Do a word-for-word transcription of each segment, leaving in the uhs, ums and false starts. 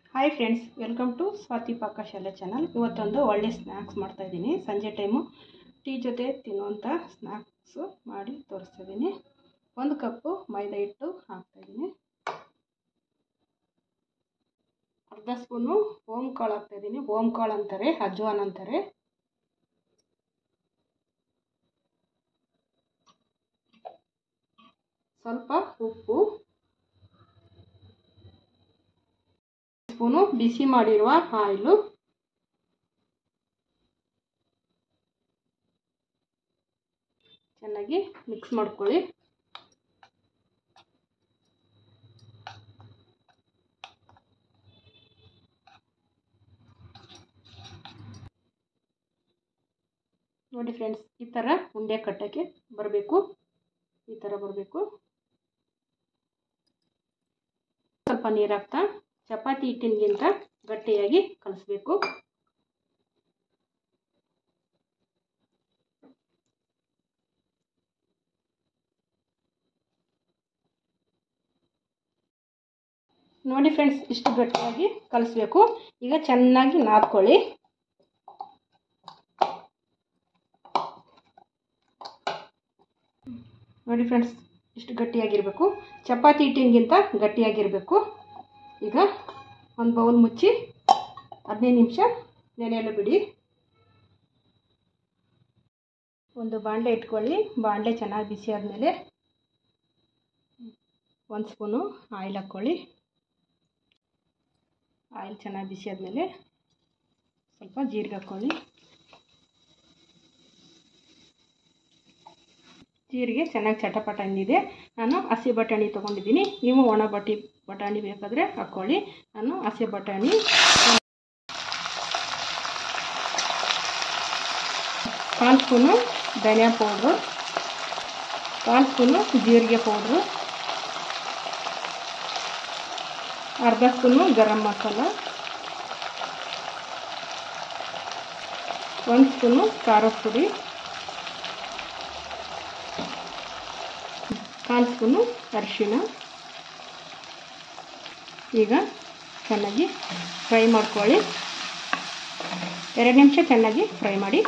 Hi friends, welcome to Swathi ಪಾಕಶಾಲೆ channel. ಇವತ್ತೊಂದು ಒಳ್ಳೆ ಸ್ನ್ಯಾಕ್ಸ್ ಮಾಡ್ತಾ ಇದ್ದೀನಿ. ಸಂಜೆ ಟೈಮು ಟೀ ಜೊತೆ ತಿನ್ನುವಂಥ ಸ್ನ್ಯಾಕ್ಸು ಮಾಡಿ ತೋರಿಸ್ತಾ ಇದ್ದೀನಿ. ಒಂದು ಕಪ್ಪು ಮೈದಾ ಹಿಟ್ಟು ಹಾಕ್ತಾಯಿದ್ದೀನಿ. ಅರ್ಧ ಸ್ಪೂನು ಓಮ್ ಕಾಳು ಹಾಕ್ತಾಯಿದ್ದೀನಿ. ಓಮ್ ಕಾಳು ಅಂತಾರೆ, ಅಜ್ವಾನ್ ಅಂತಾರೆ. ಸ್ವಲ್ಪ ಉಪ್ಪು, ಸ್ಪೂನು ಬಿಸಿ ಮಾಡಿರುವ ಆಯಿಲು, ಚೆನ್ನಾಗಿ ಮಿಕ್ಸ್ ಮಾಡ್ಕೊಳ್ಳಿ. ನೋಡಿ ಫ್ರೆಂಡ್ಸ್, ಈ ಥರ ಉಂಡೆ ಕಟ್ಟಕ್ಕೆ ಬರಬೇಕು. ಈ ಥರ ಬರಬೇಕು. ಸ್ವಲ್ಪ ನೀರು ಹಾಕ್ತಾ ಚಪಾತಿ ಹಿಟ್ಟಿನಗಿಂತ ಗಟ್ಟಿಯಾಗಿ ಕಲಿಸ್ಬೇಕು. ನೋಡಿ ಫ್ರೆಂಡ್ಸ್, ಇಷ್ಟು ಗಟ್ಟಿಯಾಗಿ ಕಲಿಸ್ಬೇಕು. ಈಗ ಚೆನ್ನಾಗಿ ನಾದ್ಕೊಳ್ಳಿ. ನೋಡಿ ಫ್ರೆಂಡ್ಸ್, ಇಷ್ಟು ಗಟ್ಟಿಯಾಗಿರಬೇಕು. ಚಪಾತಿ ಹಿಟ್ಟಿನಗಿಂತ ಗಟ್ಟಿಯಾಗಿರಬೇಕು. ಈಗ ಒಂದು ಬೌಲ್ ಮುಚ್ಚಿ ಹದಿನೈದು ನಿಮಿಷ ನೆನೆಯಲು ಬಿಡಿ. ಒಂದು ಬಾಣಲೆ ಇಟ್ಕೊಳ್ಳಿ. ಬಾಣಲೆ ಚೆನ್ನಾಗಿ ಬಿಸಿ ಆದಮೇಲೆ ಒಂದು ಸ್ಪೂನು ಆಯಿಲ್ ಹಾಕ್ಕೊಳ್ಳಿ. ಆಯಿಲ್ ಚೆನ್ನಾಗಿ ಬಿಸಿ ಆದಮೇಲೆ ಸ್ವಲ್ಪ ಜೀರಿಗೆ ಹಾಕ್ಕೊಳ್ಳಿ. ಜೀರಿಗೆ ಚೆನ್ನಾಗಿ ಚಟಪಟ ಅಂದಿದೆ. ನಾನು ಹಸಿ ಬಟಾಣಿ ತೊಗೊಂಡಿದ್ದೀನಿ. ನೀವು ಒಣ ಬಟ್ಟಿ ಬಟಾಣಿ ಬೇಕಾದರೆ ಹಾಕ್ಕೊಳ್ಳಿ. ನಾನು ಹಸಿ ಬಟಾಣಿ ಕಾಲು ಸ್ಪೂನು ಧನಿಯಾ ಪೌಡ್ರು, ಕಾಲು ಸ್ಪೂನು ಜೀರಿಗೆ ಪೌಡ್ರು, ಅರ್ಧ ಸ್ಪೂನು ಗರಂ ಮಸಾಲ, ಒಂದು ಸ್ಪೂನು ಖಾರದ ಪುಡಿ, ಕಾಲು ಸ್ಪೂನು ಅರಿಶಿಣ. ಈಗ ಚೆನ್ನಾಗಿ ಫ್ರೈ ಮಾಡ್ಕೊಳ್ಳಿ. ಎರಡು ನಿಮಿಷ ಚೆನ್ನಾಗಿ ಫ್ರೈ ಮಾಡಿ.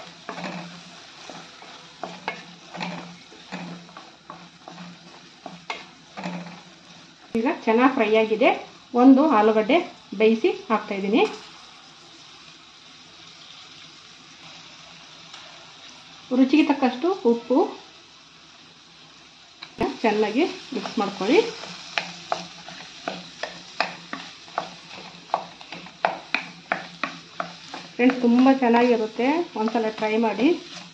ಈಗ ಚೆನ್ನಾಗಿ ಫ್ರೈ ಆಗಿದೆ. ಒಂದು ಆಲೂಗಡ್ಡೆ ಬೇಯಿಸಿ ಹಾಕ್ತಾಯಿದ್ದೀನಿ. ರುಚಿಗೆ ತಕ್ಕಷ್ಟು ಉಪ್ಪು, ಚೆನ್ನಾಗಿ ಮಿಕ್ಸ್ ಮಾಡ್ಕೊಳ್ಳಿ. ಫ್ರೆಂಡ್ಸ್, ತುಂಬ ಚೆನ್ನಾಗಿರುತ್ತೆ. ಒಂದ್ಸಲ ಟ್ರೈ ಮಾಡಿ.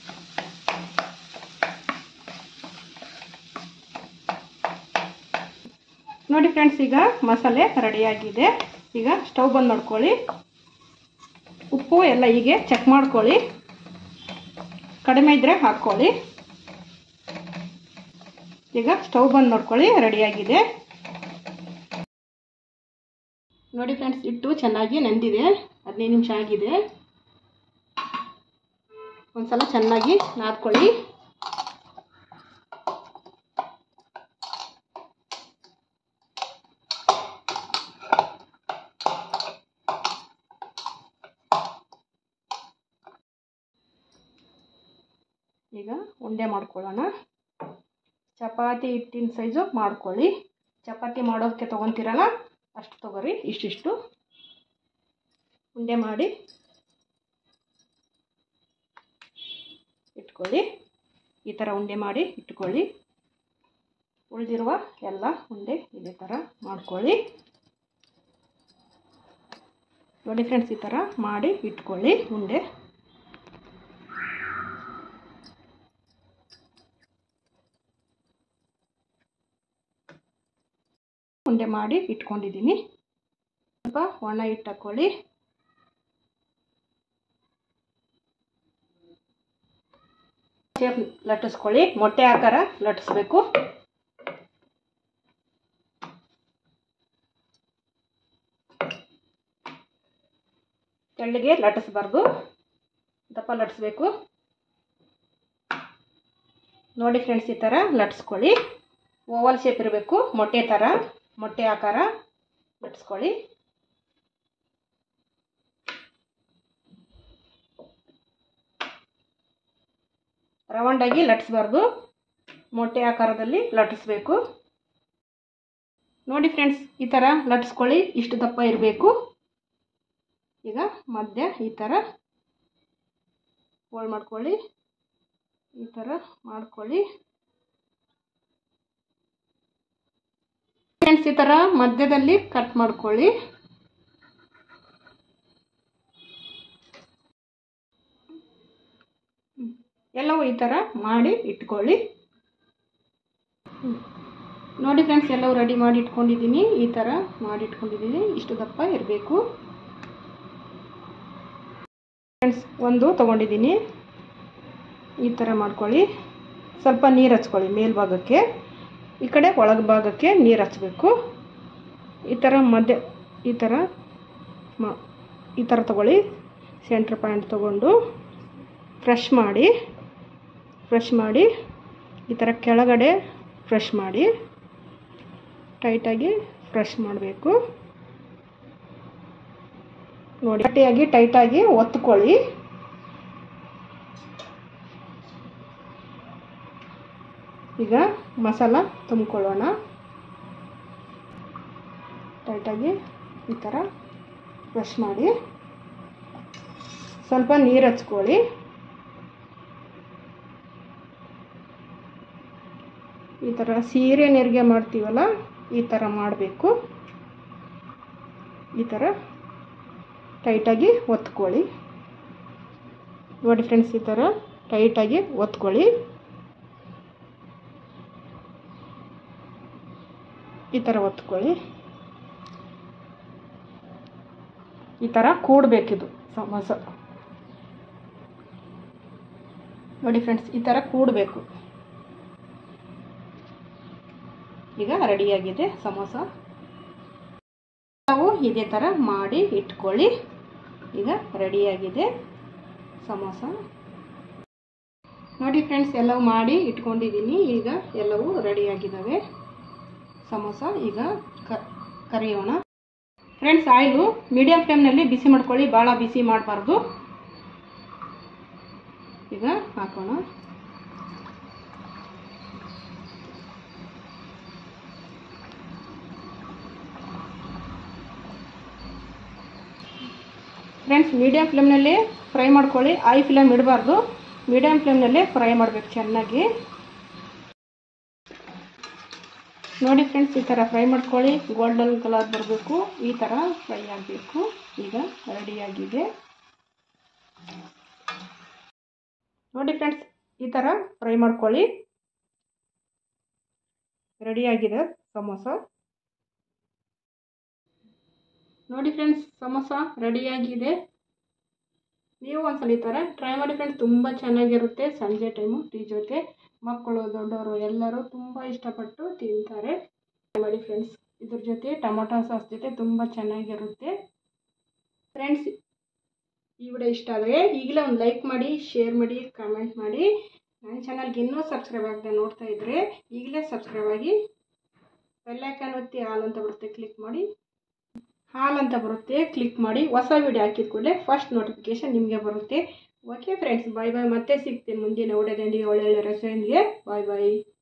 ನೋಡಿ ಫ್ರೆಂಡ್ಸ್, ಈಗ ಮಸಾಲೆ ರೆಡಿಯಾಗಿದೆ. ಈಗ ಸ್ಟವ್ ಬಂದ್ ಮಾಡ್ಕೊಳ್ಳಿ. ಉಪ್ಪು ಎಲ್ಲ ಹೀಗೆ ಚೆಕ್ ಮಾಡ್ಕೊಳ್ಳಿ. ಕಡಿಮೆ ಇದ್ದರೆ ಹಾಕ್ಕೊಳ್ಳಿ. ಈಗ ಸ್ಟವ್ ಬಂದ್ ಮಾಡ್ಕೊಳ್ಳಿ. ರೆಡಿಯಾಗಿದೆ. ನೋಡಿ ಫ್ರೆಂಡ್ಸ್, ಹಿಟ್ಟು ಚೆನ್ನಾಗಿ ನೆಂದಿದೆ. ಹದಿನೈದು ನಿಮಿಷ ಆಗಿದೆ. ಒಂದ್ಸಲ ಚೆನ್ನಾಗಿ ನಾದ್ಕೊಳ್ಳಿ. ಈಗ ಉಂಡೆ ಮಾಡ್ಕೊಳ್ಳೋಣ. ಚಪಾತಿ ಹಿಟ್ಟಿನ ಸೈಜು ಮಾಡ್ಕೊಳ್ಳಿ. ಚಪಾತಿ ಮಾಡೋದಕ್ಕೆ ತೊಗೊತೀರಲ್ಲ ಅಷ್ಟು ತೊಗೊರಿ. ಇಷ್ಟಿಷ್ಟು ಉಂಡೆ ಮಾಡಿ ಇಟ್ಕೊಳ್ಳಿ. ಈ ಥರ ಉಂಡೆ ಮಾಡಿ ಇಟ್ಕೊಳ್ಳಿ. ಉಳಿದಿರುವ ಎಲ್ಲ ಉಂಡೆ ಇದೇ ಥರ ಮಾಡ್ಕೊಳ್ಳಿ. ನೋಡಿ ಫ್ರೆಂಡ್ಸ್, ಈ ಥರ ಮಾಡಿ ಇಟ್ಕೊಳ್ಳಿ ಉಂಡೆ. ಉಂಡೆ ಮಾಡಿ ಇಟ್ಕೊಂಡಿದ್ದೀನಿ. ಸ್ವಲ್ಪ ಒಣ ಹಿಟ್ಟು ಹಾಕ್ಕೊಳ್ಳಿ. ಶೇಪ್ ಲಟ್ಟಿಸ್ಕೊಳ್ಳಿ. ಮೊಟ್ಟೆ ಆಕಾರ ಲಟ್ಟಿಸ್ಬೇಕು. ತೆಳ್ಳಗೆ ಲಟ್ಟಿಸ್ಬಾರ್ದು, ದಪ್ಪ ಲಟ್ಟಿಸ್ಬೇಕು. ನೋಡಿ ಫ್ರೆಂಡ್ಸ್, ಈ ಥರ ಲಟ್ಟಿಸ್ಕೊಳ್ಳಿ. ಓವಲ್ ಶೇಪ್ ಇರಬೇಕು. ಮೊಟ್ಟೆ ಥರ ಮೊಟ್ಟೆ ಆಕಾರ ಲಟ್ಟಿಸ್ಕೊಳ್ಳಿ. ರೌಂಡಾಗಿ ಲಟ್ಟಿಸ್ಬಾರ್ದು, ಮೊಟ್ಟೆ ಆಕಾರದಲ್ಲಿ ಲಟ್ಟಿಸ್ಬೇಕು. ನೋಡಿ ಫ್ರೆಂಡ್ಸ್, ಈ ಥರ ಲಟ್ಟಿಸ್ಕೊಳ್ಳಿ. ಇಷ್ಟು ದಪ್ಪ ಇರಬೇಕು. ಈಗ ಮಧ್ಯ ಈ ಥರ ಹೋಲ್ ಮಾಡ್ಕೊಳ್ಳಿ. ಈ ಥರ ಮಾಡ್ಕೊಳ್ಳಿ ಫ್ರೆಂಡ್ಸ್. ಈ ಥರ ಮಧ್ಯದಲ್ಲಿ ಕಟ್ ಮಾಡ್ಕೊಳ್ಳಿ. ಎಲ್ಲವೂ ಈ ಥರ ಮಾಡಿ ಇಟ್ಕೊಳ್ಳಿ. ನೋಡಿ ಫ್ರೆಂಡ್ಸ್, ಎಲ್ಲವೂ ರೆಡಿ ಮಾಡಿ ಇಟ್ಕೊಂಡಿದ್ದೀನಿ. ಈ ಥರ ಮಾಡಿ ಇಟ್ಕೊಂಡಿದ್ದೀನಿ. ಇಷ್ಟು ದಪ್ಪ ಇರಬೇಕು ಫ್ರೆಂಡ್ಸ್. ಒಂದು ತೊಗೊಂಡಿದ್ದೀನಿ. ಈ ಥರ ಮಾಡ್ಕೊಳ್ಳಿ. ಸ್ವಲ್ಪ ನೀರು ಹಚ್ಕೊಳ್ಳಿ ಮೇಲ್ಭಾಗಕ್ಕೆ, ಈ ಕಡೆ ಒಳಗೆ ಭಾಗಕ್ಕೆ ನೀರು ಹಚ್ಚಬೇಕು. ಈ ಥರ ಮಧ್ಯ ಈ ಥರ ಮಾ ಈ ಥರ ತೊಗೊಳ್ಳಿ. ಸೆಂಟ್ರ್ ಪಾಯಿಂಟ್ ತೊಗೊಂಡು ಫ್ರೆಶ್ ಮಾಡಿ ಫ್ರೆಶ್ ಮಾಡಿ ಈ ಥರ ಕೆಳಗಡೆ ಫ್ರೆಶ್ ಮಾಡಿ ಟೈಟಾಗಿ ಫ್ರೆಶ್ ಮಾಡಬೇಕು. ನೋಡಿ, ಗಟ್ಟಿಯಾಗಿ ಟೈಟಾಗಿ ಒತ್ಕೊಳ್ಳಿ. ಈಗ ಮಸಾಲ ತುಂಬಿಕೊಳ್ಳೋಣ. ಟೈಟಾಗಿ ಈ ಥರ ಫ್ರೆಶ್ ಮಾಡಿ ಸ್ವಲ್ಪ ನೀರು ಹಚ್ಕೊಳ್ಳಿ. ಈ ಥರ ಸೀರೆ ನೆರಿಗೆ ಮಾಡ್ತೀವಲ್ಲ, ಈ ಥರ ಮಾಡಬೇಕು. ಈ ಥರ ಟೈಟಾಗಿ ಒತ್ಕೊಳ್ಳಿ. ನೋಡಿ ಫ್ರೆಂಡ್ಸ್, ಈ ಥರ ಟೈಟಾಗಿ ಒತ್ಕೊಳ್ಳಿ. ಈ ಥರ ಒತ್ಕೊಳ್ಳಿ. ಈ ಥರ ಕೂಡಬೇಕಿದು ಸಮೋಸ. ನೋಡಿ ಫ್ರೆಂಡ್ಸ್, ಈ ಥರ ಕೂಡಬೇಕು. ಈಗ ರೆಡಿಯಾಗಿದೆ ಸಮೋಸ. ನಾವು ಇದೇ ಥರ ಮಾಡಿ ಇಟ್ಕೊಳ್ಳಿ. ಈಗ ರೆಡಿಯಾಗಿದೆ ಸಮೋಸ. ನೋಡಿ ಫ್ರೆಂಡ್ಸ್, ಎಲ್ಲವೂ ಮಾಡಿ ಇಟ್ಕೊಂಡಿದ್ದೀನಿ. ಈಗ ಎಲ್ಲವೂ ರೆಡಿಯಾಗಿದ್ದಾವೆ ಸಮೋಸ. ಈಗ ಕರಿಯೋಣ ಫ್ರೆಂಡ್ಸ್. ಆಯಿಲು ಮೀಡಿಯಂ ಫ್ಲೇಮ್ನಲ್ಲಿ ಬಿಸಿ ಮಾಡ್ಕೊಳ್ಳಿ, ಭಾಳ ಬಿಸಿ ಮಾಡಬಾರ್ದು. ಈಗ ಹಾಕೋಣ. ಫ್ರೆಂಡ್ಸ್, ಮೀಡಿಯಂ ಫ್ಲೇಮ್ನಲ್ಲೇ ಫ್ರೈ ಮಾಡ್ಕೊಳ್ಳಿ. ಹೈ ಫ್ಲೇಮ್ ಇಡಬಾರ್ದು, ಮೀಡಿಯಂ ಫ್ಲೇಮ್ನಲ್ಲೇ ಫ್ರೈ ಮಾಡಬೇಕು ಚೆನ್ನಾಗಿ. ನೋಡಿ ಫ್ರೆಂಡ್ಸ್, ಈ ಥರ ಫ್ರೈ ಮಾಡ್ಕೊಳ್ಳಿ. ಗೋಲ್ಡನ್ ಕಲರ್ ಬರಬೇಕು, ಈ ಥರ ಫ್ರೈ ಆಗಬೇಕು. ಈಗ ರೆಡಿಯಾಗಿದೆ. ನೋಡಿ ಫ್ರೆಂಡ್ಸ್, ಈ ಥರ ಫ್ರೈ ಮಾಡ್ಕೊಳ್ಳಿ. ರೆಡಿಯಾಗಿದೆ ಸಮೋಸ. ನೋಡಿ ಫ್ರೆಂಡ್ಸ್, ಸಮೋಸ ರೆಡಿಯಾಗಿದೆ. ನೀವು ಒಂದ್ಸಲ ಈ ಥರ ಟ್ರೈ ಮಾಡಿ ಫ್ರೆಂಡ್ಸ್. ತುಂಬ ಚೆನ್ನಾಗಿರುತ್ತೆ. ಸಂಜೆ ಟೈಮು ಟೀ ಜೊತೆ ಮಕ್ಕಳು ದೊಡ್ಡವರು ಎಲ್ಲರೂ ತುಂಬ ಇಷ್ಟಪಟ್ಟು ತಿಂತಾರೆ. ಟ್ರೈ ಮಾಡಿ ಫ್ರೆಂಡ್ಸ್. ಇದ್ರ ಜೊತೆ ಟೊಮೊಟೊ ಸಾಸ್ ಜೊತೆ ತುಂಬ ಚೆನ್ನಾಗಿರುತ್ತೆ ಫ್ರೆಂಡ್ಸ್. ಈ ವಿಡಿಯೋ ಇಷ್ಟ ಆದರೆ ಈಗಲೇ ಒಂದು ಲೈಕ್ ಮಾಡಿ, ಶೇರ್ ಮಾಡಿ, ಕಾಮೆಂಟ್ ಮಾಡಿ. ನನ್ನ ಚಾನಲ್ಗೆ ಇನ್ನೂ ಸಬ್ಸ್ಕ್ರೈಬ್ ಆಗದೆ ನೋಡ್ತಾ ಇದ್ದರೆ ಈಗಲೇ ಸಬ್ಸ್ಕ್ರೈಬ್ ಆಗಿ. ಬೆಲ್ ಐಕಾನ್ ಒತ್ತಿ ಆಲ್ ಅಂತ ಬರುತ್ತೆ, ಕ್ಲಿಕ್ ಮಾಡಿ. ಹಾಲ್ ಅಂತ ಬರುತ್ತೆ, ಕ್ಲಿಕ್ ಮಾಡಿ. ಹೊಸ ವಿಡಿಯೋ ಹಾಕಿದ ಕೂಡಲೇ ಫಸ್ಟ್ ನೋಟಿಫಿಕೇಶನ್ ನಿಮಗೆ ಬರುತ್ತೆ. Okay friends, bye bye. ಮತ್ತೆ ಸಿಗ್ತೀನಿ ಮುಂದಿನ ವಿಡಿಯೋದೊಂದಿಗೆ ಒಳ್ಳೊಳ್ಳೆ ರೆಸಿಪಿಯೊಂದಿಗೆ. ಬಾಯ್ ಬಾಯ್.